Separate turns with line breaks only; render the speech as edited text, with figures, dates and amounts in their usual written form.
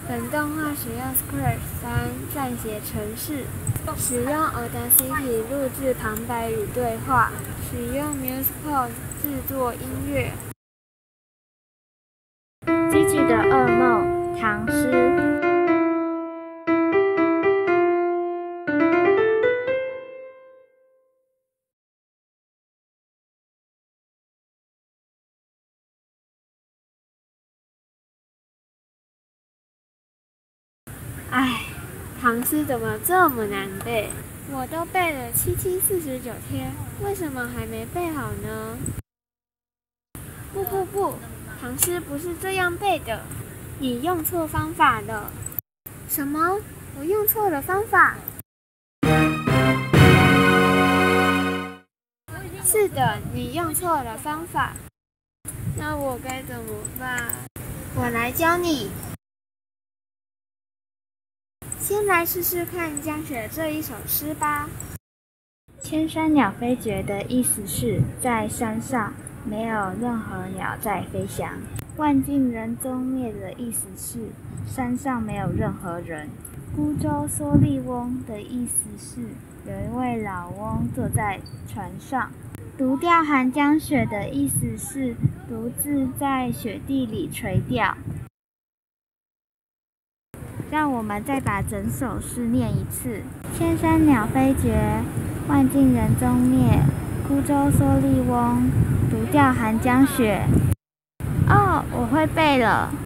本动画使用 Scratch 3撰写程式，使用 Audacity 录制旁白与对话，使用 MusePod 制作音乐。
机智的噩梦，唐诗。
唉，唐诗怎么这么难背？我都背了7749天，为什么还没背好呢？不，唐诗不是这样背的，你用错方法了。什么？我用错了方法？是的，你用错了方法。那我该怎么办？我来教你。先来试试看江雪这一首诗吧。
千山鸟飞绝的意思是在山上没有任何鸟在飞翔。万径人踪灭的意思是山上没有任何人。孤舟蓑笠翁的意思是有一位老翁坐在船上。独钓寒江雪的意思是独自在雪地里垂钓。让我们再把整首诗念一次：千山鸟飞绝，万径人踪灭，孤舟蓑笠翁，独钓寒江雪。哦，我会背了。